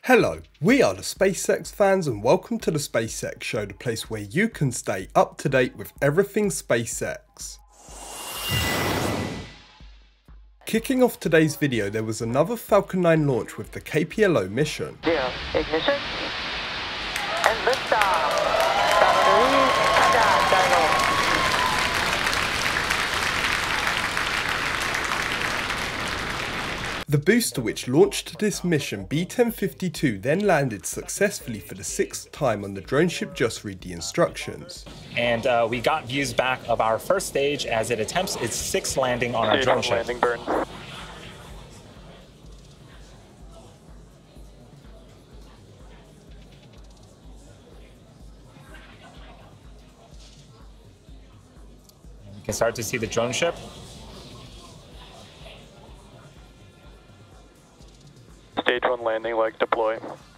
Hello, we are the SpaceX fans and welcome to the SpaceX Show, the place where you can stay up to date with everything SpaceX. Kicking off today's video, there was another Falcon 9 launch with the KPLO mission. Zero, ignition, and liftoff. Battery, countdown. The booster which launched this mission, B-1052, then landed successfully for the 6th time on the drone ship. Just read the instructions. And we got views back of our first stage as it attempts its 6th landing on our drone ship. Landing burn. You can start to see the drone ship. Stage 1 landing leg deploy.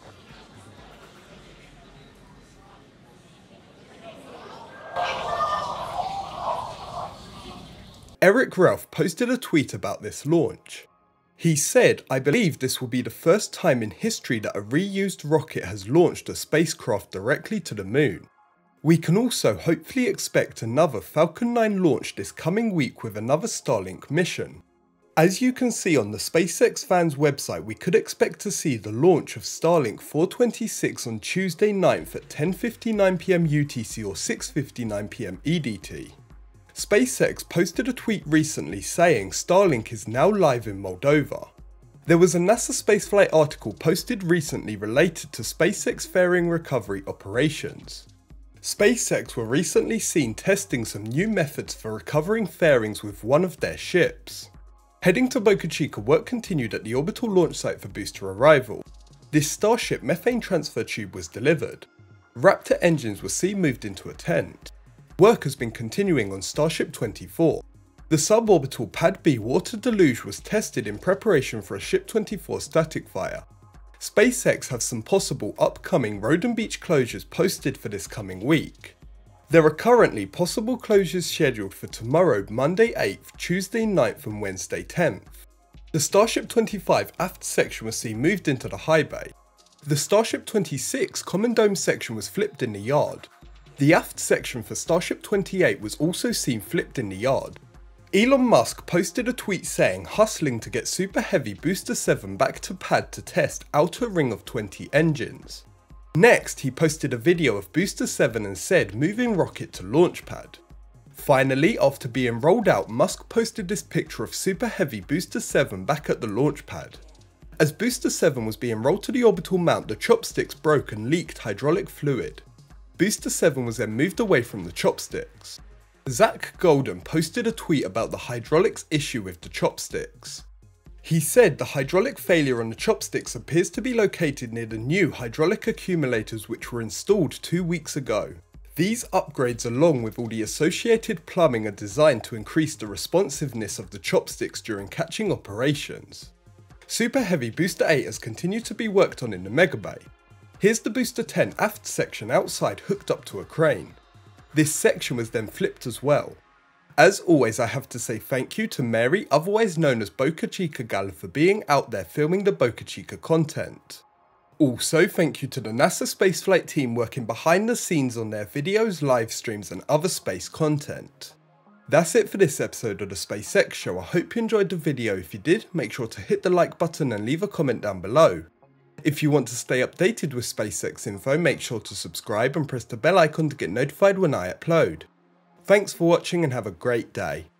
Eric Ralph posted a tweet about this launch. He said, "I believe this will be the first time in history that a reused rocket has launched a spacecraft directly to the moon. We can also hopefully expect another Falcon 9 launch this coming week with another Starlink mission." As you can see on the SpaceX fans website, we could expect to see the launch of Starlink 426 on Tuesday 9th at 10:59 PM UTC or 6:59 PM EDT. SpaceX posted a tweet recently saying Starlink is now live in Moldova. There was a NASA spaceflight article posted recently related to SpaceX fairing recovery operations. SpaceX were recently seen testing some new methods for recovering fairings with one of their ships. Heading to Boca, Chica, work continued at the orbital launch site for booster arrival. This Starship methane transfer tube was delivered. Raptor engines were seen moved into a tent. Work has been continuing on Starship 24. The suborbital Pad B water deluge was tested in preparation for a Ship 24 static fire. SpaceX have some possible upcoming road and beach closures posted for this coming week. There are currently possible closures scheduled for tomorrow, Monday 8th, Tuesday 9th and Wednesday 10th. The Starship 25 aft section was seen moved into the high bay. The Starship 26 common dome section was flipped in the yard. The aft section for Starship 28 was also seen flipped in the yard. Elon Musk posted a tweet saying hustling to get Super Heavy Booster 7 back to pad to test outer ring of 20 engines. Next, he posted a video of Booster 7 and said moving rocket to launch pad. Finally, after being rolled out, Musk posted this picture of Super Heavy Booster 7 back at the launch pad. As Booster 7 was being rolled to the orbital mount, the chopsticks broke and leaked hydraulic fluid. Booster 7 was then moved away from the chopsticks. Zach Golden posted a tweet about the hydraulics issue with the chopsticks. He said the hydraulic failure on the chopsticks appears to be located near the new hydraulic accumulators which were installed 2 weeks ago. These upgrades, along with all the associated plumbing, are designed to increase the responsiveness of the chopsticks during catching operations. Super Heavy Booster 8 has continued to be worked on in the Mega Bay. Here's the Booster 10 aft section outside hooked up to a crane. This section was then flipped as well. As always, I have to say thank you to Mary, otherwise known as Boca Chica Gal, for being out there filming the Boca Chica content. Also, thank you to the NASA spaceflight team working behind the scenes on their videos, live streams and other space content. That's it for this episode of the SpaceX Show. I hope you enjoyed the video. If you did, make sure to hit the like button and leave a comment down below. If you want to stay updated with SpaceX info, make sure to subscribe and press the bell icon to get notified when I upload. Thanks for watching and have a great day.